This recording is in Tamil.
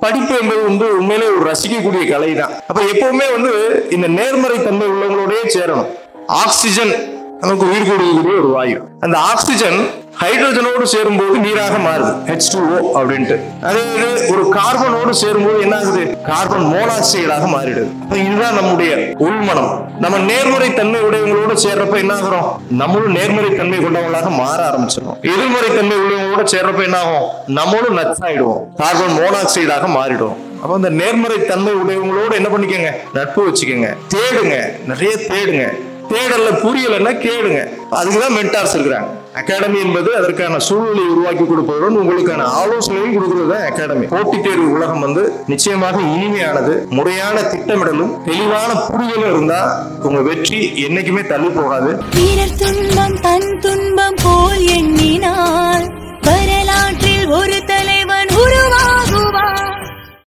படிப்பு என்பது உண்மையிலே ஒரு ரசிக்கக்கூடிய கலை தான். அப்ப எப்பவுமே இந்த நேர்மறை தன்மை உள்ளவங்களோடய சேரணும். ஆக்சிஜன் நமக்கு உயிர் கொடுக்கக்கூடிய ஒரு வாயு. அந்த ஆக்சிஜன் ஹைட்ரஜனோடு சேரும்போது நீராக மாறுது, H2O அப்படின்ட்டு. அதே இது ஒரு கார்பனோடு சேரும்போது என்ன ஆகுது, கார்பன் மோனாக்சைடாக மாறிடுது. இதுதான் நம்முடைய உள்மனம். நம்ம நேர்மறை தன்மை உடையவங்களோட சேர்றப்ப என்ன ஆகிறோம், நம்மளும் நேர்மறை தன்மை கொண்டவங்களாக மாற ஆரம்பிச்சிடும். எதிர்மறை தன்மை உள்ளவங்களோட சேர்றப்ப என்ன ஆகும், நம்மளும் நட்ஸ் ஆயிடுவோம், கார்பன் மோனாக்சைடாக மாறிடுவோம். அப்ப அந்த நேர்மறை தன்மை உடையவங்களோட என்ன பண்ணிக்கங்க, நட்பு வச்சுக்கோங்க, தேடுங்க, நிறைய தேடுங்க. தேடல புரியலன்னா கேளுங்க. அதுக்குதான் மென்டார்ஸ் இருக்கிறாங்க. அகாடமி என்பது அதற்கான சூழ்நிலை உருவாக்கி கொடுப்பதுடன் உங்களுக்கான ஆலோசனையும் கொடுக்கிறது தான் அகாடமி. போட்டித் தேர்வு உலகம் நிச்சயமாக இனிமையானது. முறையான திட்டமிடலும் தெளிவான புரிதலும் இருந்தா உங்க வெற்றி என்னைக்குமே தள்ளி போகாது. துன்பம் தன் துன்பம் போல் எண்ணினால் வரலாற்றில் ஒரு தலைவன் உருவாக